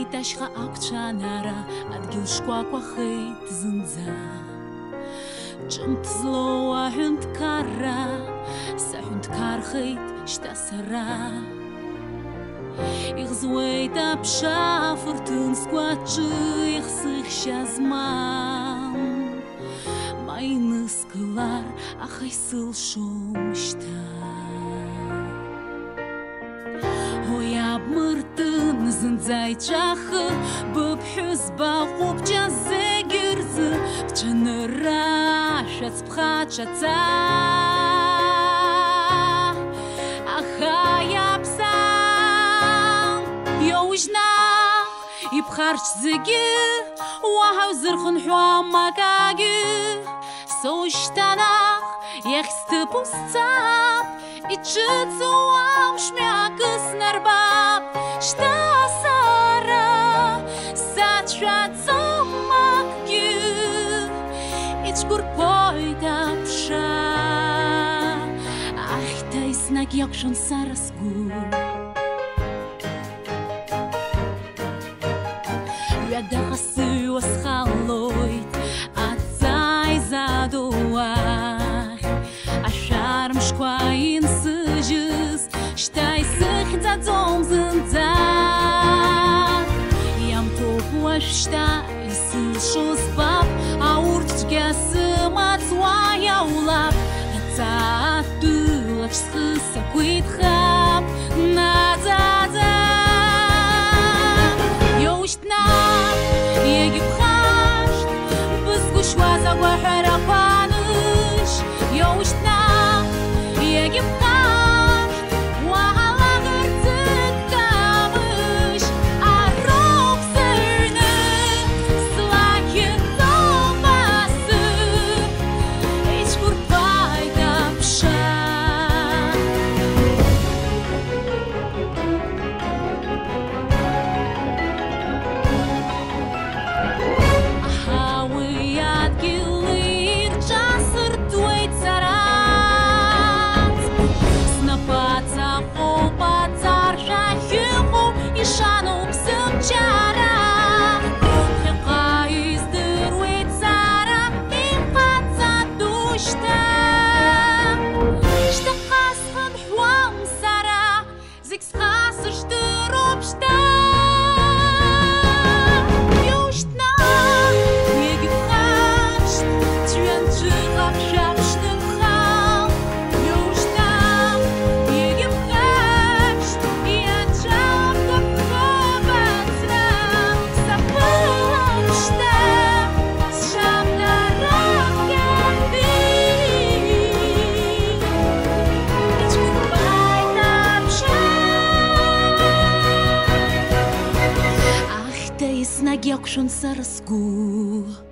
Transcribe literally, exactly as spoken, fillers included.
Иташха акчанара адгил шкваквахит зынӡа ҿымҭ злоу аҳәынҭқарра саҳәынҭқархеит шьҭа сара Иӷзуеит аԥша фырҭын сгәаҿы ихсыхьшьа змам ма иныскылар аха исылшом шьҭа Ой абмыртын зынӡа иҵәахы быԥҳәызба ҟәыбҷа зегьы рзы бҽаныра шәацԥхаҽаца аха иаԥсам иоужьнах ибхарч зегьы уаҳа узырхынҳәуам акагьы соушьҭанах иахь сҭыԥу сцап иҿыцуам шмякы снарбап шьҭа сара сацәшәаӡом акгьы ицәқәырԥоит аԥша ахьҭа еснагь иакәшон сара сгәы ҩадаҟа сыҩуа схалоит аҵа изаду ахь ашәармшқәа инсыжьыз шьҭа исыхьӡаӡом зынӡа иамҭоуп уажәшьҭа исылшо збап аурҭ цәгьа сымаҵ уа иаулап аҵаатәылаҿ схы сақәиҭхап наӡаӡа иоушьҭнах егьыбхашт бызгәышьуаз агәаҳәарақәа ныш иоушьҭнах егьыбхашт уаҟа лаӷырӡык ароуп сырны слақьыӡом асыԥ иҿқәырԥоит аԥша Еснагь иакәшон сара сгәы